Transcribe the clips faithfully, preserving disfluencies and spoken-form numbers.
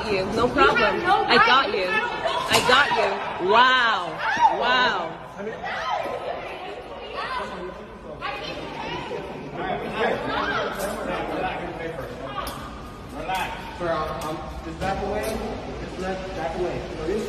got you. No problem. No I got you. I got you. Wow. Wow. Relax. Sir, um, just back away. Just let back away.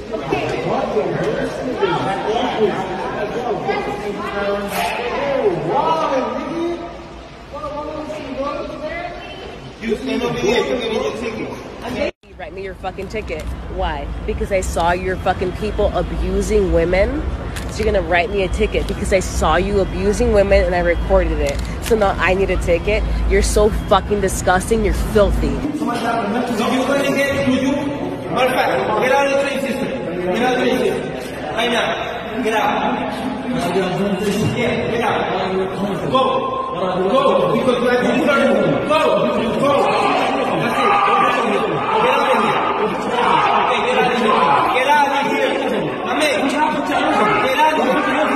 You stand over here. You give me your ticket. You write me your fucking ticket. Why? Because I saw your fucking people abusing women. So you're gonna write me a ticket because I saw you abusing women and I recorded it. So now I need a ticket. You're so fucking disgusting. You're filthy. So you go ahead, do you? Matter of fact, get out of the train system. Get out of the train system. Right now. Get out. Yeah, get out. Go. Go. Because you have to do it. Go. Go. That's it. Get out of here. Okay, get out of here. Get out of here. Amen. Get out of here. Get out of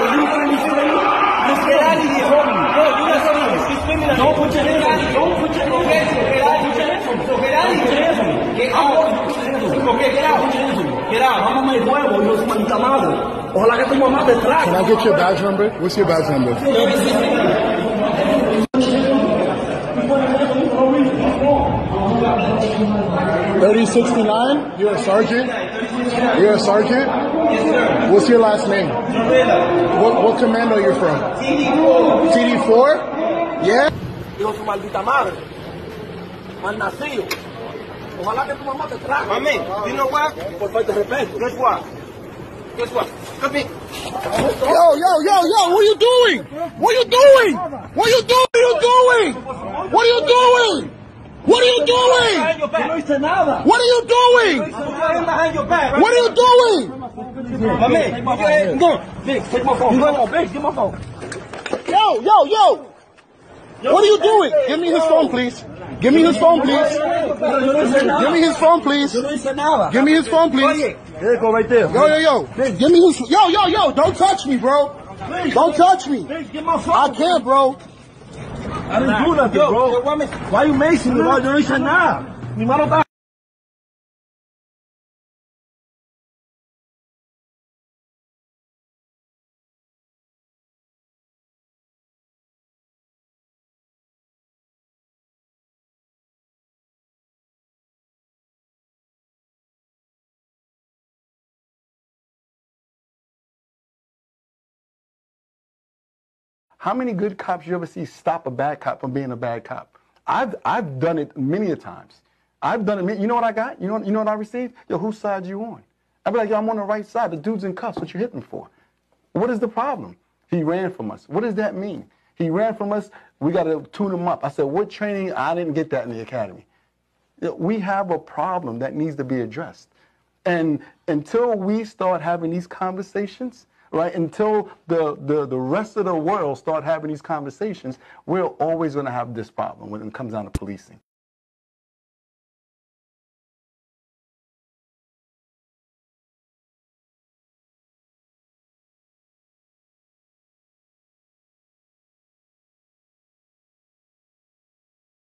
here. No, you're not saying don't put your hands on me. Don't put your hands on me. Get out of here. Get out of here. Get out. Okay, get out. Get out. Mamá me huevo, yo soy manita madre. Ojalá que tu mamá te trague. Can I get your badge number? What's your badge number? thirty sixty-nine? You're a sergeant? You're a sergeant? What's your last name? What, what commando you're from? T D four. T D four? Yeah? Yo soy maldita madre. Mal nacido. Ojalá que tu mamá te trague. Amén. You know what? Por falta de respeto. Guess what? Guess what? Come here. Yo, yo, yo, yo, what are you doing? What are you doing? What are you doing? What are you doing? What are you doing? What are you doing? No hice nada. What are you doing? What are you doing? My man, go. Big, take my phone. You go, Big, give my phone. Yo, yo, yo. What are you doing? Give me his phone, please. Give me his phone, please. Give me his phone, please. Give me his phone, please. There you go, right there. Yo, yo, yo. Give me his. Yo, yo, yo. Don't touch me, bro. Don't touch me. I can't, bro. I didn't do nothing, bro. Why you macing me, bro? Yo no hice nada. Mi mano está. How many good cops you ever see stop a bad cop from being a bad cop? I've I've done it many a times. I've done it. You know what I got? You know you know what I received? Yo, whose side you on? I'd be like, yo, I'm on the right side. The dude's in cuffs. What you hitting for? What is the problem? He ran from us. What does that mean? He ran from us. We got to tune him up. I said, what training? I didn't get that in the academy. We have a problem that needs to be addressed. And until we start having these conversations, right, until the, the, the rest of the world start having these conversations, we're always going to have this problem when it comes down to policing.